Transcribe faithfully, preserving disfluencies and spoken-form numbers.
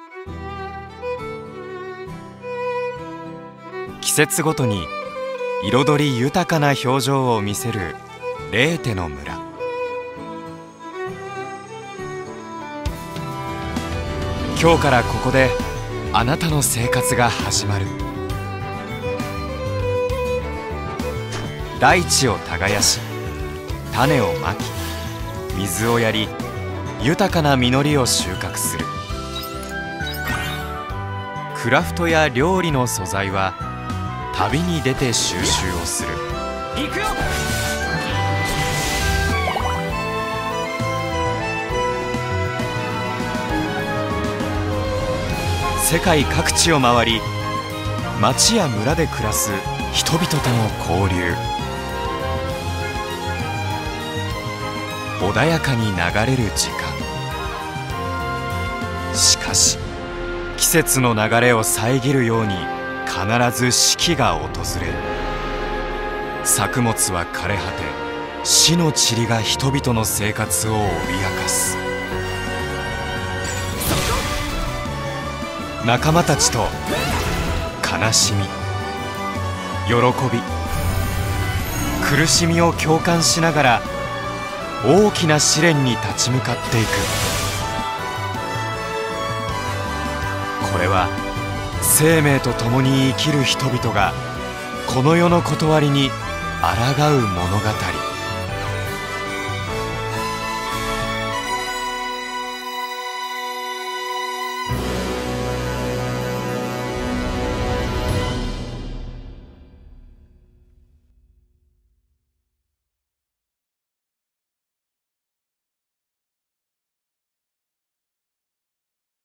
季節ごとに彩り豊かな表情を見せるレーテの村。今日からここであなたの生活が始まる。大地を耕し、種をまき、水をやり、豊かな実りを収穫する。クラフトや料理の素材は旅に出て収集をする。行くよ。世界各地を回り、町や村で暮らす人々との交流。穏やかに流れる時間。しかし季節の流れを遮るように必ず四季が訪れる。作物は枯れ果て、死の塵が人々の生活を脅かす。仲間たちと悲しみ、喜び、苦しみを共感しながら大きな試練に立ち向かっていく。これは生命と共に生きる人々がこの世の理に抗う物語。